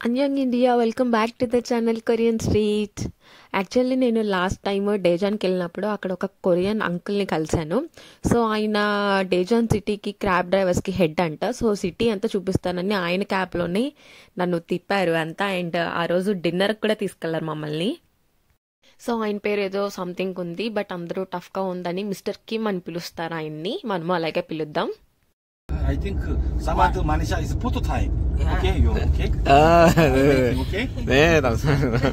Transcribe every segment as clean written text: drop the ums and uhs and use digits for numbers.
Annyeong India, welcome back to the channel Korean Street. Actually నేను last time డేజాన్కి వెళ్ళినప్పుడు అక్కడ ఒక కొరియన్ అంకుల్ని కలిశాను. సో ఆయన డేజాన్ సిటీకి క్యాబ్ డ్రైవర్స్కి హెడ్ అంట. సో సిటీ అంతా చూపిస్తానని ఆయన క్యాబ్లోనే నన్ను తిప్పారు అంతా. అండ్ ఆ రోజు డిన్నర్కి కూడా తీసుకెళ్లారు మమ్మల్ని. సో ఆయన పేరు ఏదో సంథింగ్ ఉంది, బట్ అందరూ టఫ్గా ఉందని మిస్టర్ కిమ్ అని పిలుస్తారు ఆయన్ని. మనము అలాగే పిలుద్దాం. I think Samad Manisha is photo time. Okay, you okay? 네. Okay? 네, 감사합니다.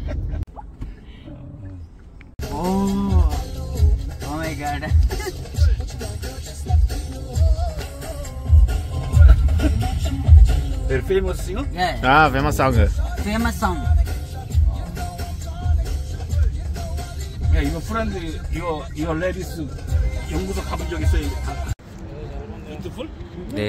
Oh my god. Very famous singer? Yeah. 아, famous song. Famous song. Yeah, your friend, your ladies 연구소 가본 적 있어요? Beautiful? 네.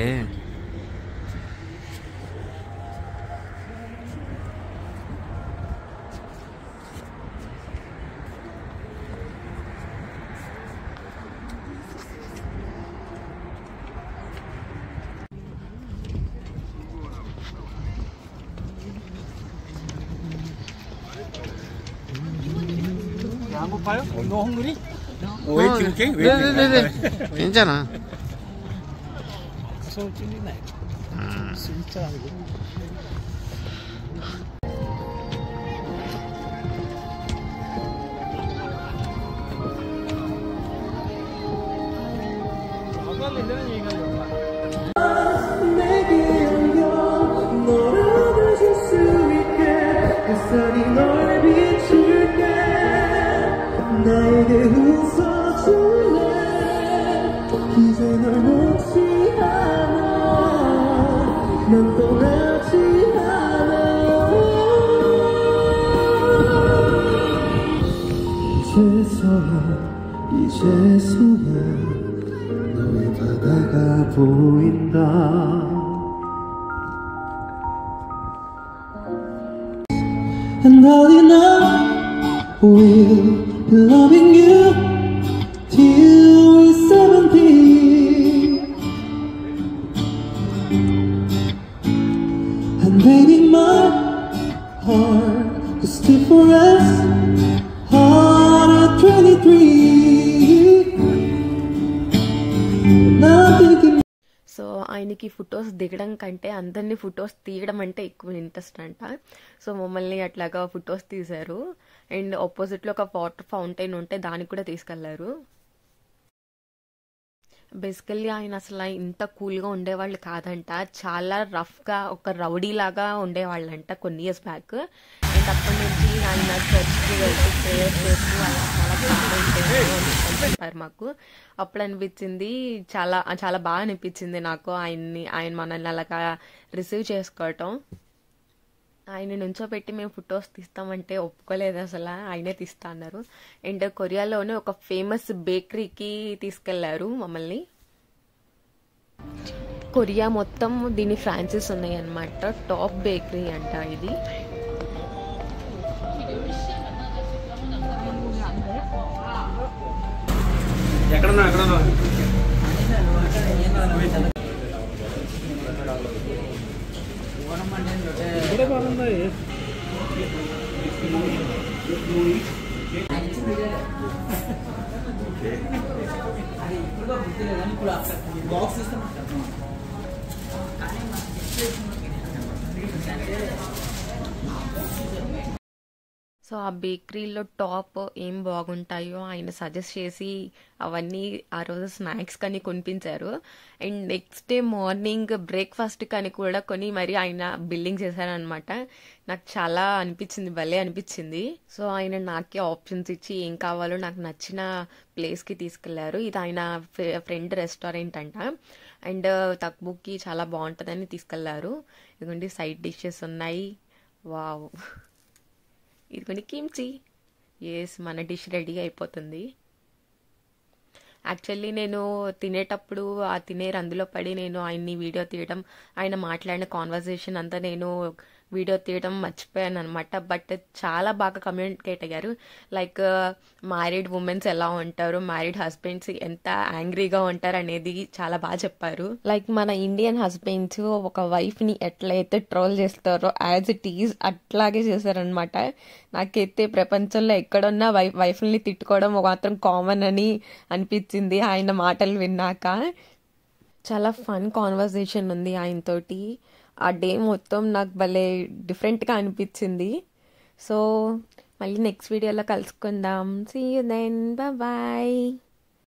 안 고파요? No hungry? Waiting, okay? Waiting. 네네네. 괜찮아. 손 찔리네. 진짜 아니고. 나에게 웃어줄래 이제 널 놓지 않아 난 떠나지 않아 이제서야 너의 바다가 보인다 And darling I will be loving you till we're 70 And baby my heart is still for us Heart at 23 Now I'm thinking so ఆయనకి photos దిగడం కంటే అందరినీ photos తీయడం అంటే ఎక్కువ interest అంట. So మమ్మల్ని అట్లాగా ఫొటోస్ తీశారు. అండ్ ఆపోజిట్లో ఒక వాటర్ ఫౌంటైన్ ఉంటే దానికి కూడా తీసుకెళ్లారు. బేసికల్లీ ఆయన అసలు ఇంత కూల్గా ఉండేవాళ్ళు కాదంట. చాలా రఫ్గా ఒక రౌడీ లాగా ఉండేవాళ్ళంట కొన్ని ఇయర్స్ బ్యాక్. అండ్ అప్పటి నుంచి ఆయన చర్చ్కి వెళ్తూ ప్రేయర్ చేస్తూ అలా చాలా చెప్పారు మాకు. అప్పుడు అనిపించింది చాలా చాలా బాగా అనిపించింది నాకు ఆయన మనల్ని అలాగా రిసీవ్ చేసుకోవటం. ఆయన నుంచోబెట్టి మేము ఫొటోస్ తీస్తామంటే ఒప్పుకోలేదు అసలు. ఆయనే తీస్తా అన్నారు. అండ్ కొరియాలోనే ఒక ఫేమస్ బేకరీకి తీసుకెళ్లారు మమ్మల్ని. కొరియా మొత్తం దీని ఫ్రాంచైజ్ ఉన్నాయి అన్నమాట. టాప్ బేకరీ అంట ఇది. ఎక్కడన్నా ఇక్కడే బాగుందా సో ఆ బేకరీలో టాప్ ఏం బాగుంటాయో ఆయన సజెస్ట్ చేసి అవన్నీ ఆ రోజు స్నాక్స్ కానీ కొనిపించారు. And next day morning breakfast కానీ కూడా కొని మరి ఆయన బిల్లింగ్ చేశారనమాట. నాకు చాలా అనిపించింది, భలే అనిపించింది. సో ఆయన నాకే ఆప్షన్స్ ఇచ్చి ఏం కావాలో నాకు నచ్చిన ప్లేస్కి తీసుకెళ్లారు. ఇది ఆయన ఫ్రెండ్ రెస్టారెంట్ అంట. అండ్ తక్కువకి చాలా బాగుంటుందని తీసుకెళ్లారు. ఇదిగోండి సైడ్ డిషెస్ ఉన్నాయి. వావ్, ఇదిగోండి కిమ్చి. ఎస్, మన డిష్ రెడీ అయిపోతుంది. యాక్చువల్లీ నేను తినేటప్పుడు తినే రందులో పడి నేను ఆయన్ని వీడియో తీయడం, ఆయన మాట్లాడిన కాన్వర్జేషన్ అంతా నేను వీడియో తీయడం మర్చిపోయాను అనమాట. బట్ చాలా బాగా కమ్యూనికేట్ అయ్యారు. లైక్ మ్యారీడ్ ఉమెన్స్ ఎలా ఉంటారు, మ్యారీడ్ హస్బెండ్స్ ఎంత యాంగ్రీగా ఉంటారు అనేది చాలా బాగా చెప్పారు. లైక్ మన ఇండియన్ హస్బెండ్స్ ఒక వైఫ్ ని ఎట్లయితే ట్రోల్ చేస్తారో యాజ్ ఇట్ ఈజ్ అట్లాగే చేశారనమాట. నాకైతే ప్రపంచంలో ఎక్కడున్నా వైఫ్ని తిట్టుకోవడం మాత్రం కామన్ అని అనిపించింది ఆయన మాటలు విన్నాక. చాలా ఫన్ కాన్వర్సేషన్ ఉంది ఆయనతోటి. ఆ డే మొత్తం నాకు భలే డిఫరెంట్గా అనిపించింది. సో మళ్ళీ నెక్స్ట్ వీడియోలో కలుసుకుందాం. See you then, bye.